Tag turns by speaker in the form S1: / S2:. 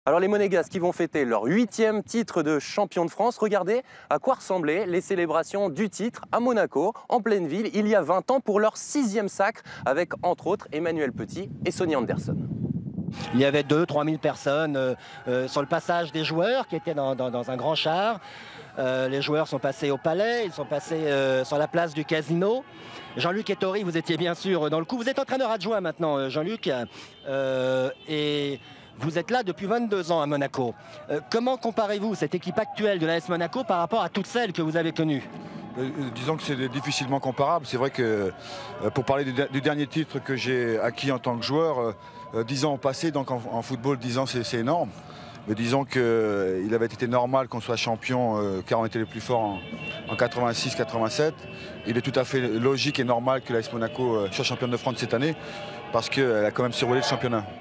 S1: Alors les Monégasques qui vont fêter leur 8e titre de champion de France, regardez à quoi ressemblaient les célébrations du titre à Monaco, en pleine ville, il y a 20 ans pour leur 6e sacre, avec entre autres Emmanuel Petit et Sonny Anderson.
S2: Il y avait 2 000 à 3 000 personnes sur le passage des joueurs qui étaient dans un grand char. Les joueurs sont passés au palais, ils sont passés sur la place du casino. Jean-Luc Ettori, vous étiez bien sûr dans le coup. Vous êtes entraîneur adjoint maintenant, Jean-Luc, et vous êtes là depuis 22 ans à Monaco. Comment comparez-vous cette équipe actuelle de l'AS Monaco par rapport à toutes celles que vous avez connues ?
S3: Disons que c'est difficilement comparable. C'est vrai que pour parler du dernier titre que j'ai acquis en tant que joueur, 10 ans ont passé, donc en football 10 ans c'est énorme. Mais disons qu'il avait été normal qu'on soit champion car on était les plus forts en 86-87. Il est tout à fait logique et normal que l'AS Monaco soit championne de France cette année parce qu'elle a quand même survolé le championnat.